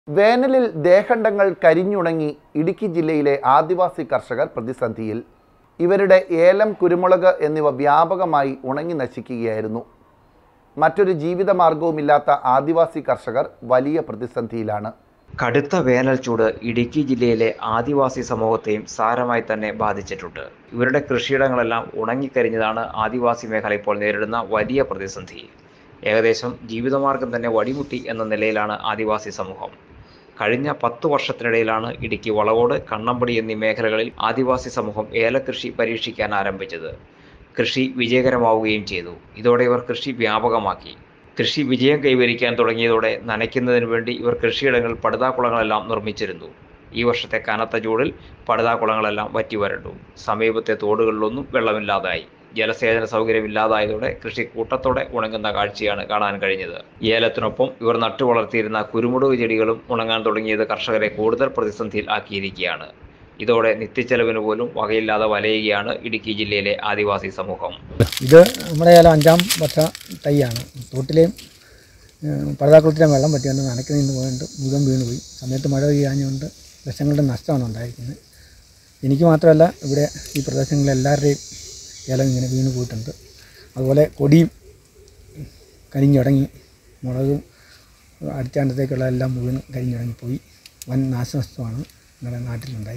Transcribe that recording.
വേനലിൽ ദേഹണ്ഡങ്ങൾ കരിഞ്ഞുണങ്ങി ഇടുക്കി ജില്ലയിലെ ആദിവാസി കർഷകർ പ്രതിസന്ധിയിൽ. ഇവരുടെ ഏലം, കുരുമുളക് എന്നിവ വ്യാപകമായി ഉണങ്ങി നശിക്കുകയായിരുന്നു. മറ്റൊരു ജീവിതമാർഗവുമില്ലാത്ത ആദിവാസി കർഷകർ വലിയ പ്രതിസന്ധിയിലാണ്. കടുത്ത വേനൽ ചൂട് ഇടുക്കി ജില്ലയിലെ ആദിവാസി സമൂഹത്തെയും സാരമായി തന്നെ ബാധിച്ചിട്ടുണ്ട്. ഇവരുടെ കൃഷിയിടങ്ങളെല്ലാം ഉണങ്ങിക്കരിഞ്ഞതാണ് ആദിവാസി മേഖല ഇപ്പോൾ നേരിടുന്ന വലിയ പ്രതിസന്ധി. ഏകദേശം ജീവിതമാർഗം തന്നെ വഴിമുട്ടി എന്ന നിലയിലാണ് ആദിവാസി സമൂഹം. കഴിഞ്ഞ 10 വർഷത്തിനിടയിലാണ് ഇടുക്കി വളവോട്, കണ്ണമ്പടി എന്നീ മേഖലകളിൽ ആദിവാസി സമൂഹം ഏലകൃഷി പരീക്ഷിക്കാൻ ആരംഭിച്ചത്. കൃഷി വിജയകരമാവുകയും ചെയ്തു. ഇതോടെ ഇവർ കൃഷി വ്യാപകമാക്കി. കൃഷി വിജയം കൈവരിക്കാൻ തുടങ്ങിയതോടെ നനയ്ക്കുന്നതിന് വേണ്ടി ഇവർ കൃഷിയിടങ്ങളിൽ പടുതാക്കുളങ്ങളെല്ലാം നിർമ്മിച്ചിരുന്നു. ഈ വർഷത്തെ കനത്ത ചൂടിൽ പടുതാക്കുളങ്ങളെല്ലാം വറ്റിവരണ്ടു. സമീപത്തെ തോടുകളിലൊന്നും വെള്ളമില്ലാതായി. ജലസേചന സൗകര്യമില്ലാതായതോടെ കൃഷി കൂട്ടത്തോടെ ഉണങ്ങുന്ന കാഴ്ചയാണ് കാണാൻ കഴിഞ്ഞത്. ഏലത്തിനൊപ്പം ഇവർ നട്ടു വളർത്തിയിരുന്ന കുരുമുളക് ചെടികളും ഉണങ്ങാൻ തുടങ്ങിയത് കർഷകരെ കൂടുതൽ പ്രതിസന്ധിയിൽ ആക്കിയിരിക്കുകയാണ്. ഇതോടെ നിത്യച്ചെലവിന് പോലും വകയില്ലാതെ വലയുകയാണ് ഇടുക്കി ജില്ലയിലെ ആദിവാസി സമൂഹം. ഇത് നമ്മുടെ 5-ാം വർഷ തൈയാണ്. തോട്ടിലെയും പടുതാക്കുളത്തിലെയും വെള്ളം പറ്റിയുണ്ട് നനയ്ക്കുന്നതിന് പോയിട്ട് മുഴുവൻ വീണുപോയി. സമയത്ത് മഴ പെയ്യാഞ്ഞുകൊണ്ട് ലക്ഷങ്ങളുടെ നഷ്ടമാണ് ഉണ്ടായിരിക്കുന്നത്. എനിക്ക് മാത്രമല്ല, ഇവിടെ ഈ പ്രദേശങ്ങളിലെല്ലാവരുടെയും ഏലം ഇങ്ങനെ വീണ് പോയിട്ടുണ്ട്. അതുപോലെ കൊടിയും കരിഞ്ഞുടങ്ങി, മുളകും അടിച്ചാണ്ടത്തേക്കുള്ള എല്ലാം മുഴുവൻ കരിഞ്ഞുടങ്ങിപ്പോയി. വൻ നാശനഷ്ടമാണ് നമ്മുടെ നാട്ടിലുണ്ടായി.